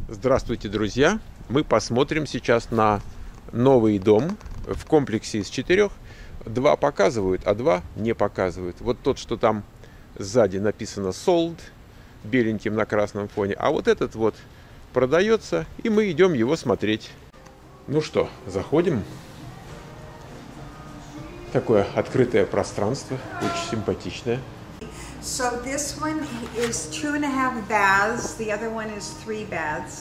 Здравствуйте, друзья! Мы посмотрим сейчас на новый дом в комплексе из 4. 2 показывают, а 2 не показывают. Вот тот, что там сзади написано sold, беленьким на красном фоне, а вот этот вот продается, и мы идем его смотреть. Ну что, заходим. Такое открытое пространство, очень симпатичное. So this one is 2.5 baths, the other one is 3 baths.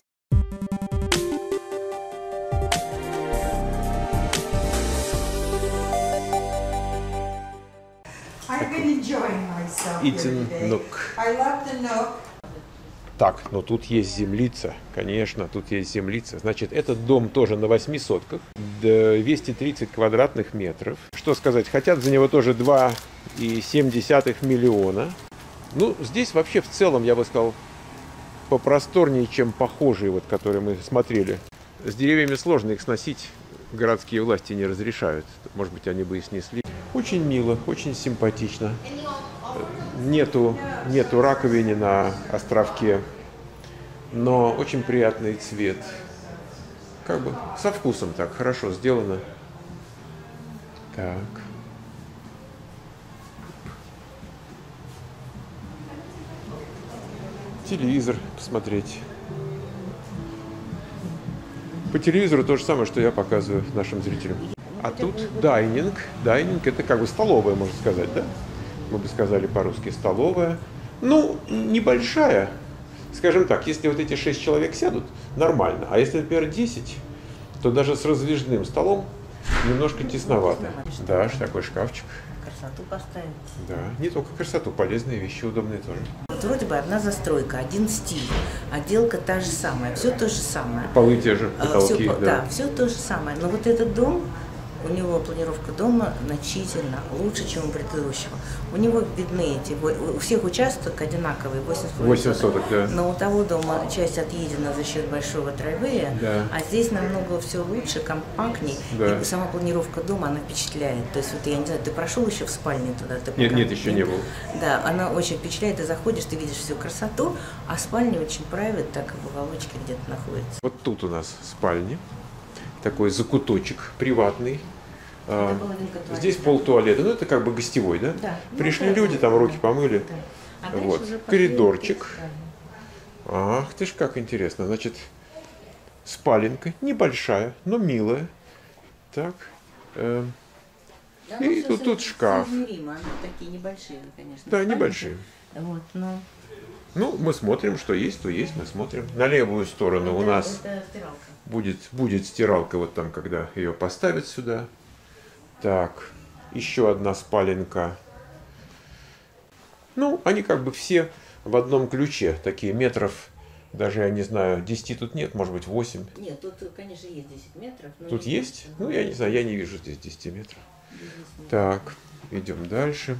I've been enjoying myself here today. I love the nook. Так, но тут есть землица, конечно, тут есть землица. Значит, этот дом тоже на 8 сотках, 230 квадратных метров. Что сказать, хотят за него тоже 2,7 миллиона. Ну, здесь вообще в целом, я бы сказал, попросторнее, чем похожие, вот, которые мы смотрели. С деревьями сложно, их сносить городские власти не разрешают. Может быть, они бы и снесли. Очень мило, очень симпатично. Нету раковины на островке, но очень приятный цвет. Как бы со вкусом так, хорошо сделано. Так. Телевизор посмотреть. По телевизору то же самое, что я показываю нашим зрителям. А тут дайнинг. Дайнинг — это как бы столовая, можно сказать, да? Мы бы сказали по-русски столовая. Ну, небольшая. Скажем так, если вот эти 6 человек сядут, нормально. А если, например, 10, то даже с раздвижным столом немножко тесновато. Да, такой шкафчик. Красоту поставить. Да, не только красоту, полезные вещи, удобные тоже. Вот вроде бы одна застройка, один стиль, отделка та же самая, все то же самое. Полы те же, потолки, все, да, все то же самое. Но вот этот дом, у него планировка дома значительно лучше, чем у предыдущего. У него видны эти, у всех участок одинаковый, 8 соток, да. Но у того дома часть отъедена за счет большого драйвея, да. А здесь намного все лучше, компактней, да. И сама планировка дома, она впечатляет. То есть, вот я не знаю, ты прошел еще в спальне туда? Нет, еще не был. Да, она очень впечатляет, ты заходишь, ты видишь всю красоту, а спальня очень private, так и в уголочке где-то находится. Вот тут у нас спальня, такой закуточек приватный. Здесь пол-туалета, ну это как бы гостевой, да? Да. Пришли люди, там руки помыли. Да. Вот. Коридорчик. Ах, ты ж как интересно. Значит, спаленка небольшая, но милая. Так. И тут шкаф. Такие небольшие, конечно. Да, небольшие. Вот, но... Ну, мы смотрим, что есть, то есть, мы смотрим. На левую сторону у нас будет стиралка, вот там, когда ее поставят сюда. Так, еще одна спаленка. Ну, они как бы все в одном ключе, такие метров, даже, я не знаю, 10 тут нет, может быть, 8. Нет, тут, конечно, есть 10 метров. Но тут есть? Ну, я не знаю, я не вижу здесь 10 метров. Так, идем дальше.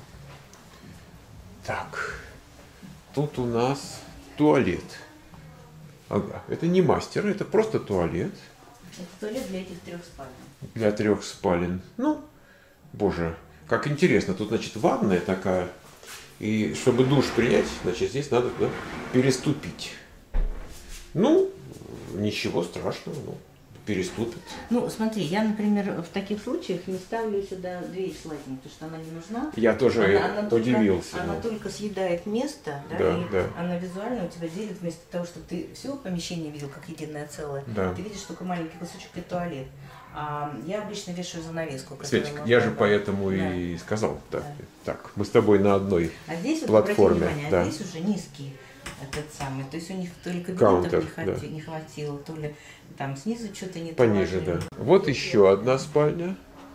Так, тут у нас туалет. Ага, это не мастер, это просто туалет. Это туалет для этих 3 спален. Для 3 спален. Ну, боже, как интересно. Тут, значит, ванная такая. И чтобы душ принять, значит, здесь надо переступить. Ну, ничего страшного, ну, переступит. Ну, смотри, я, например, в таких случаях не ставлю сюда дверь слайдинг, потому что она не нужна. Я тоже удивился. Она только съедает место, да, да, и да. Она визуально у тебя делит, вместо того, чтобы ты все помещение видел как единое целое, да. Ты видишь только маленький кусочек и туалет. А я обычно вешаю занавеску. Светик, я же поэтому и сказал, да. Так, мы с тобой на одной платформе. Обрати внимание, да. Здесь уже низкий этот самый, то есть у них то ли Каунтер, кабинетов не хватило, то ли там снизу что-то не пониже, да. Вот еще одна спальня.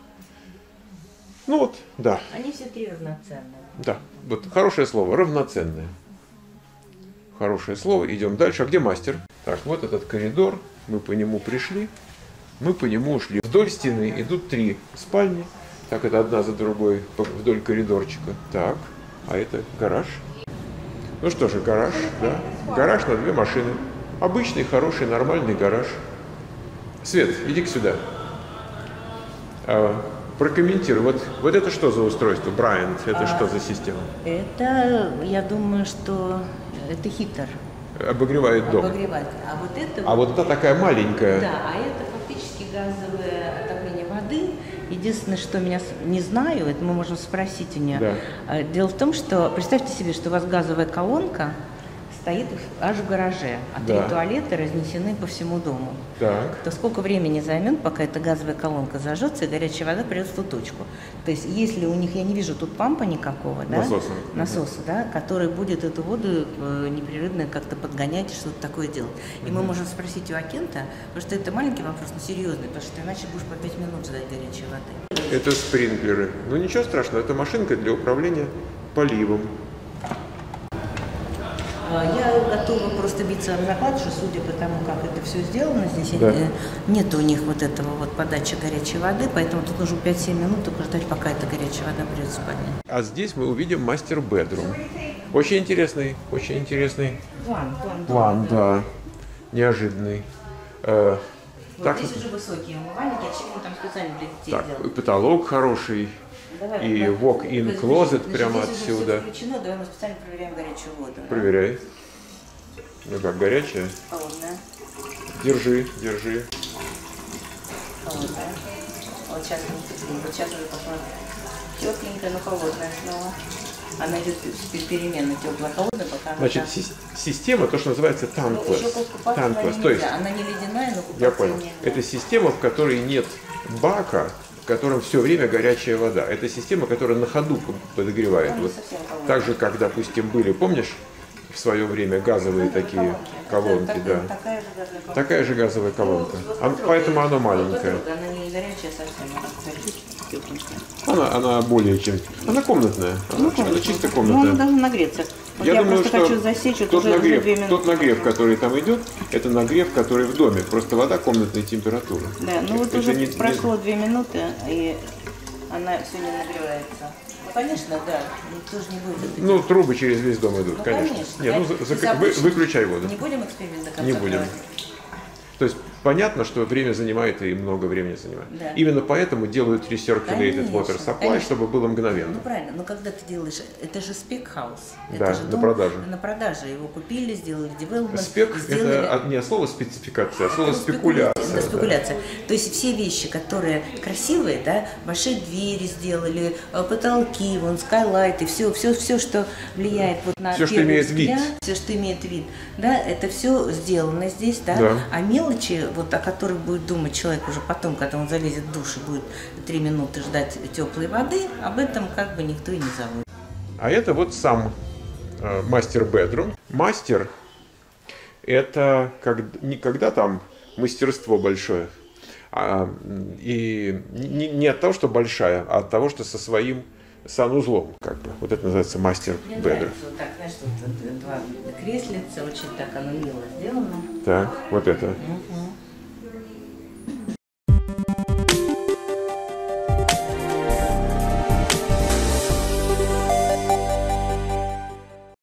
Ну вот, да. Они все 3 равноценные. Да, вот хорошее слово, равноценное. Хорошее слово, идем дальше. А где мастер? Так, вот этот коридор, мы по нему пришли, мы по нему ушли. Вдоль стены идут 3 спальни. Так, это одна за другой вдоль коридорчика. Так, а это гараж. Ну что же, гараж, да. Гараж на 2 машины. Обычный, хороший, нормальный гараж. Свет, иди-ка сюда. Прокомментируй. Вот это что за устройство? Bryant, это что за система? Это, я думаю, что это хитр. обогревает дом. Обогреватель. А вот это А вот это такая маленькая. Да, а это фактически газовое отопление воды. Единственное, что меня не знаю, это мы можем спросить у нее. Да. Дело в том, что представьте себе, что у вас газовая колонка стоит аж в гараже, а Да. 3 туалета разнесены по всему дому. Так. То сколько времени займет, пока эта газовая колонка зажжется и горячая вода придет в ту точку? То есть, если у них, я не вижу тут пампа никакого, да? Насоса, да, который будет эту воду непрерывно как-то подгонять и что-то такое делать. И мы можем спросить у Акента, потому что это маленький вопрос, но серьезный, потому что иначе будешь по 5 минут ждать горячей воды. Это спринклеры. Ну ничего страшного, это машинка для управления поливом. Я готова просто биться об заклад, что судя по тому, как это все сделано, здесь Да. нет у них вот этого вот подачи горячей воды, поэтому тут нужно 5-7 минут только ждать, пока эта горячая вода придет в спальню. А здесь мы увидим мастер-бедрум. Очень интересный, очень интересный план, да. Неожиданный. Вот Так, здесь уже высокие умывальники, очевидно, там специально для детей так, сделано. потолок хороший. Давай, И да. walk-in Значит, closet здесь прямо уже всё отсюда. включено, давай мы специально проверяем горячую воду. Да? Проверяй. Ну как, горячая? Холодная. Держи, держи. Холодная. Вот сейчас уже пошла тепленькая, но холодная снова. Она идет переменно теплая, холодная, пока она... Значит, система, то, что называется еще tankless. купаться в ней То есть, нельзя. Она не ледяная, но купаться я понял. нельзя. Это система, в которой нет бака, в котором все время горячая вода. Это система, которая на ходу подогревает. Она Вот. совсем холодная. Так же, как, допустим, были, помнишь, в свое время газовые такие колонки, да. Такая же газовая колонка. Такая же газовая колонка. Вот Поэтому она вот маленькая. потрогай, она не горячая совсем, она тепленькая. Она более чем... Она комнатная. Она чисто Ну, она комнатная. должна нагреться. Вот Я я думаю, просто что хочу засечь, вот тот уже 2 нагрев, минуты. тот нагрев, который там идет, это нагрев, который в доме. Просто вода комнатной температуры. Да, ну вот Это уже не- прошло 2 минуты, и она все не нагревается. Ну, конечно, да, никто же не будет это Ну, трубы через весь дом идут, Ну, конечно. конечно. Нет, ну, Без обычных- выключай воду. Не будем эксперимент до конца Не будем. проводить? То есть понятно, что время занимает и много времени занимает. Да. Именно поэтому делают recirculated water Конечно, supply, конечно. чтобы было мгновенно. Ну правильно, но когда ты делаешь, это же спек-хаус. Да, Это же на дом продажу. На продаже. Его купили, сделали девелопмент. Спек сделали... это не слово спецификация, а слово Это спекуляция. Да, спекуляция. То есть все вещи, которые красивые, да, большие двери сделали, потолки, вон, скайлайты, все, что влияет вот на Всё, что первый имеет взгляд, вид. все, что имеет вид, да, это все сделано здесь, да, Да. а мелочи, вот о которых будет думать человек уже потом, когда он залезет в душ и будет 3 минуты ждать теплой воды, об этом как бы никто и не забудет. А это вот сам мастер-бедрум. Мастер – это не когда там мастерство большое, и не от того, что большая, а от того, что со своим санузлом, как бы. Вот это называется Мне мастер-бедрум. нравится вот так, знаешь, вот 2 креслица, очень так оно мило сделано. Так, вот это. Мгм.